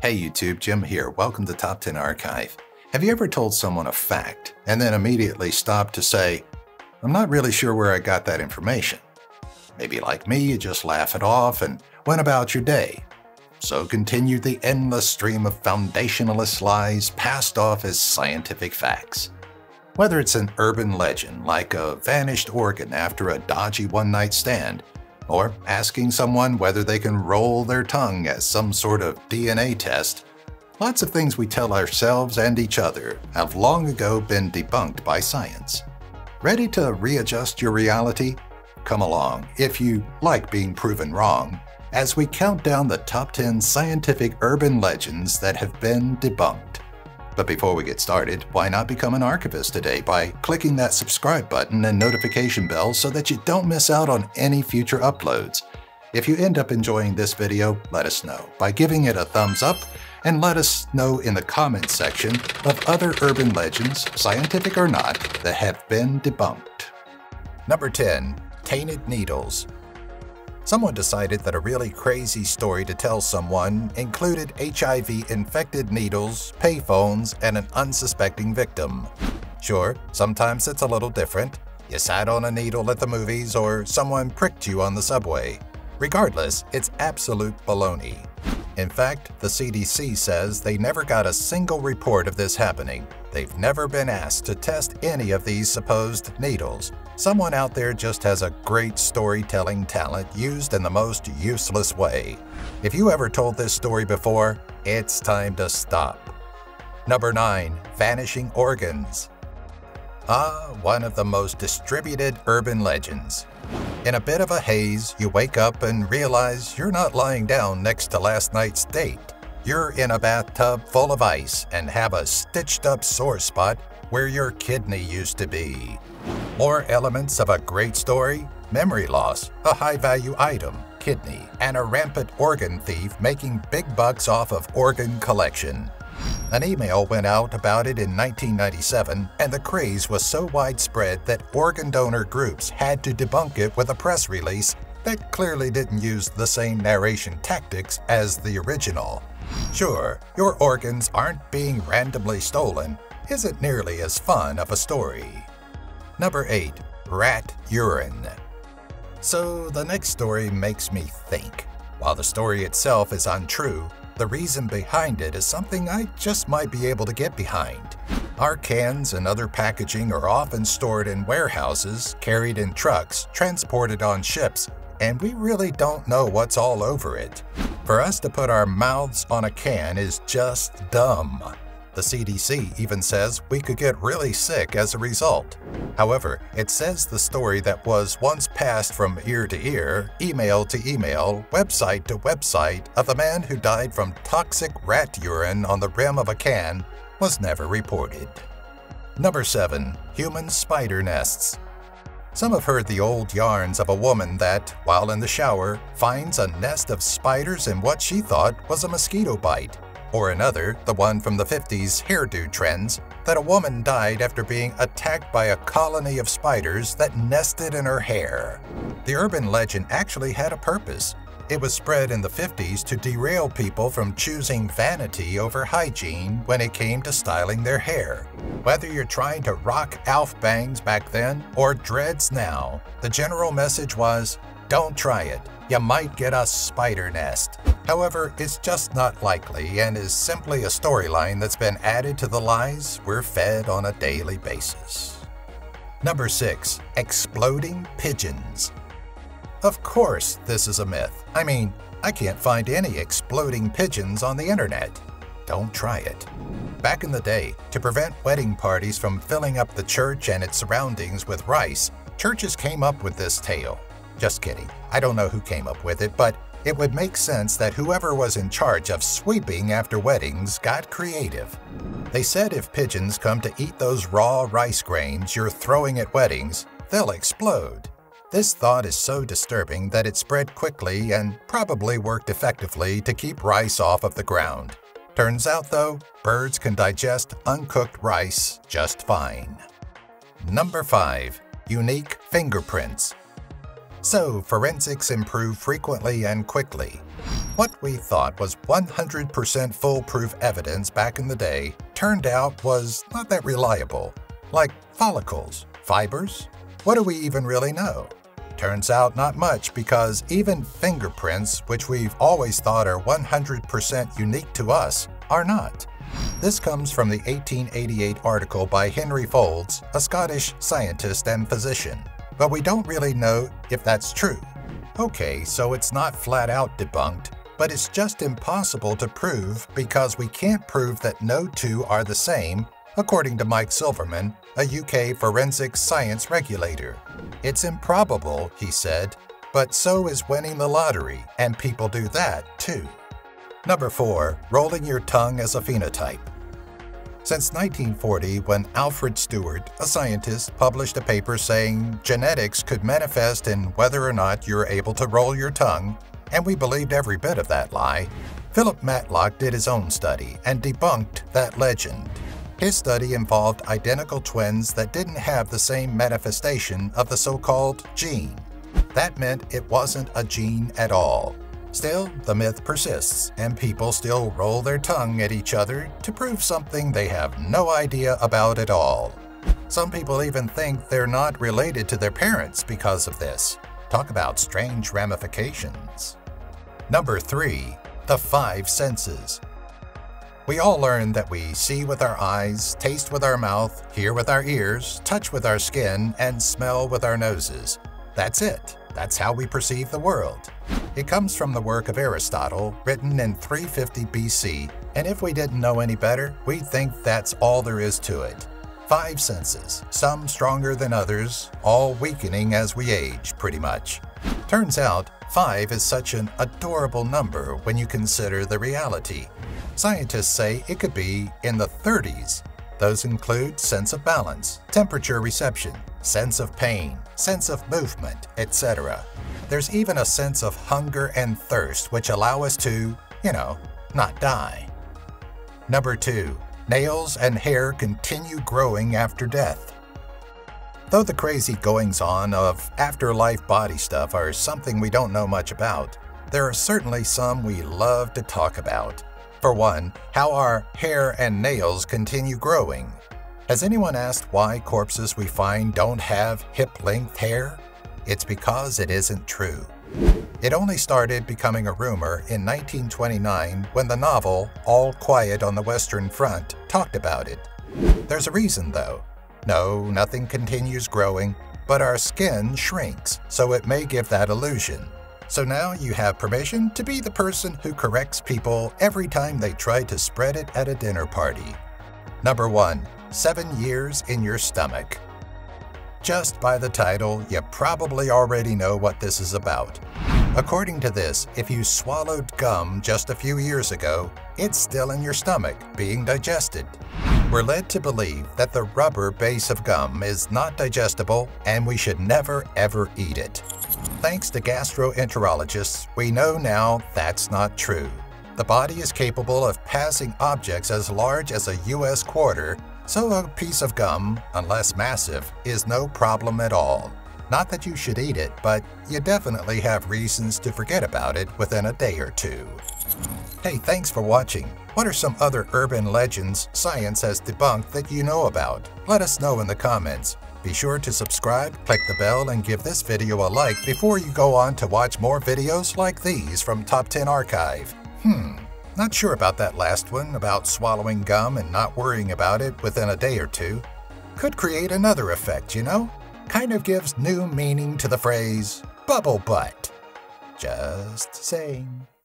Hey YouTube, Jim here. Welcome to Top 10 Archive. Have you ever told someone a fact and then immediately stopped to say, I'm not really sure where I got that information? Maybe like me, you just laugh it off and went about your day. So continued the endless stream of foundationalist lies passed off as scientific facts. Whether it's an urban legend like a vanished organ after a dodgy one-night stand, or asking someone whether they can roll their tongue as some sort of DNA test, lots of things we tell ourselves and each other have long ago been debunked by science. Ready to readjust your reality? Come along, if you like being proven wrong, as we count down the top 10 scientific urban legends that have been debunked. But before we get started, why not become an archivist today by clicking that subscribe button and notification bell so that you don't miss out on any future uploads. If you end up enjoying this video, let us know by giving it a thumbs up and let us know in the comments section of other urban legends, scientific or not, that have been debunked. Number 10. Tainted Needles. Someone decided that a really crazy story to tell someone included HIV-infected needles, payphones, and an unsuspecting victim. Sure, sometimes it's a little different. You sat on a needle at the movies or someone pricked you on the subway. Regardless, it's absolute baloney. In fact, the CDC says they never got a single report of this happening. They've never been asked to test any of these supposed needles. Someone out there just has a great storytelling talent used in the most useless way. If you ever told this story before, it's time to stop. Number 9. Vanishing Organs. One of the most distributed urban legends. In a bit of a haze, you wake up and realize you're not lying down next to last night's date. You're in a bathtub full of ice and have a stitched-up sore spot where your kidney used to be. More elements of a great story: memory loss, a high-value item, kidney, and a rampant organ thief making big bucks off of organ collection. An email went out about it in 1997, and the craze was so widespread that organ donor groups had to debunk it with a press release that clearly didn't use the same narration tactics as the original. Sure, your organs aren't being randomly stolen isn't nearly as fun of a story. Number 8. Rat urine. So the next story makes me think. While the story itself is untrue, the reason behind it is something I just might be able to get behind. Our cans and other packaging are often stored in warehouses, carried in trucks, transported on ships, and we really don't know what's all over it. For us to put our mouths on a can is just dumb. The CDC even says we could get really sick as a result. However, it says the story that was once passed from ear to ear, email to email, website to website of a man who died from toxic rat urine on the rim of a can was never reported. Number 7. Human spider nests. Some have heard the old yarns of a woman that, while in the shower, finds a nest of spiders in what she thought was a mosquito bite. Or another, the one from the 50s hairdo trends, that a woman died after being attacked by a colony of spiders that nested in her hair. The urban legend actually had a purpose. It was spread in the 50s to derail people from choosing vanity over hygiene when it came to styling their hair. Whether you're trying to rock Alf bangs back then or dreads now, the general message was, don't try it. You might get a spider nest. However, it's just not likely and is simply a storyline that's been added to the lies we're fed on a daily basis. Number 6. Exploding pigeons. Of course, this is a myth. I mean, I can't find any exploding pigeons on the internet. Don't try it. Back in the day, to prevent wedding parties from filling up the church and its surroundings with rice, churches came up with this tale. Just kidding. I don't know who came up with it, but it would make sense that whoever was in charge of sweeping after weddings got creative. They said if pigeons come to eat those raw rice grains you're throwing at weddings, they'll explode. This thought is so disturbing that it spread quickly and probably worked effectively to keep rice off of the ground. Turns out though, birds can digest uncooked rice just fine. Number 5. Unique fingerprints. So forensics improve frequently and quickly. What we thought was 100% foolproof evidence back in the day turned out was not that reliable. Like follicles, fibers? What do we even really know? Turns out not much, because even fingerprints, which we've always thought are 100% unique to us, are not. This comes from the 1888 article by Henry Folds, a Scottish scientist and physician. But we don't really know if that's true. Okay, so it's not flat out debunked, but it's just impossible to prove because we can't prove that no two are the same, according to Mike Silverman, a UK forensic science regulator. It's improbable, he said, but so is winning the lottery, and people do that too. Number 4. Rolling your tongue as a phenotype. Since 1940, when Alfred Stewart, a scientist, published a paper saying genetics could manifest in whether or not you're able to roll your tongue, and we believed every bit of that lie, Philip Matlock did his own study and debunked that legend. His study involved identical twins that didn't have the same manifestation of the so-called gene. That meant it wasn't a gene at all. Still, the myth persists, and people still roll their tongue at each other to prove something they have no idea about at all. Some people even think they're not related to their parents because of this. Talk about strange ramifications. Number 3. The 5 senses. We all learned that we see with our eyes, taste with our mouth, hear with our ears, touch with our skin, and smell with our noses. That's it. That's how we perceive the world. It comes from the work of Aristotle, written in 350 BC, and if we didn't know any better, we'd think that's all there is to it. 5 senses, some stronger than others, all weakening as we age, pretty much. Turns out, 5 is such an adorable number when you consider the reality. Scientists say it could be in the 30s. Those include sense of balance, temperature reception, sense of pain, sense of movement, etc. There's even a sense of hunger and thirst which allow us to, not die. Number 2. Nails and hair continue growing after death. Though the crazy goings-on of afterlife body stuff are something we don't know much about, there are certainly some we love to talk about. For one, how our hair and nails continue growing. Has anyone asked why corpses we find don't have hip-length hair? It's because it isn't true. It only started becoming a rumor in 1929 when the novel All Quiet on the Western Front talked about it. There's a reason though. No, nothing continues growing, but our skin shrinks, so it may give that illusion. So now you have permission to be the person who corrects people every time they try to spread it at a dinner party. Number 1. 7 years in your stomach. Just by the title, you probably already know what this is about. According to this, if you swallowed gum just a few years ago, it's still in your stomach, being digested. We're led to believe that the rubber base of gum is not digestible and we should never ever eat it. Thanks to gastroenterologists, we know now that's not true. The body is capable of passing objects as large as a US quarter, so a piece of gum, unless massive, is no problem at all. Not that you should eat it, but you definitely have reasons to forget about it within a day or two. Hey, thanks for watching. What are some other urban legends science has debunked that you know about? Let us know in the comments. Be sure to subscribe, click the bell, and give this video a like before you go on to watch more videos like these from Top 10 Archive. Not sure about that last one, about swallowing gum and not worrying about it within a day or two. Could create another effect, Kind of gives new meaning to the phrase, bubble butt. Just saying.